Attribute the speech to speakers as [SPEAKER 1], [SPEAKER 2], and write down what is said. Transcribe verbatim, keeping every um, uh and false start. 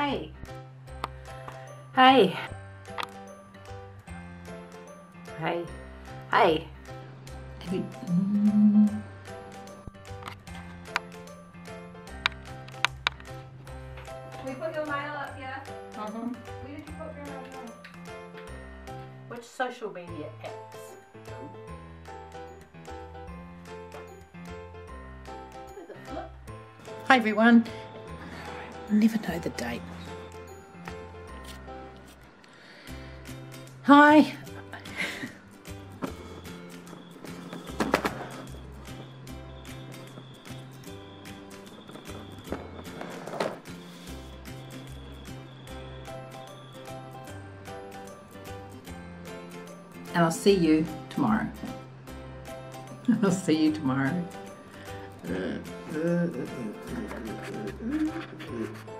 [SPEAKER 1] Hey. Hey. Hey. Hey. Have you... Mm.
[SPEAKER 2] We put your mail up here.
[SPEAKER 1] Mm-hmm.
[SPEAKER 2] Where did you put your mail?
[SPEAKER 1] Which social media apps? Hi everyone. Never know the date. Hi. And I'll see you tomorrow. I'll see you tomorrow.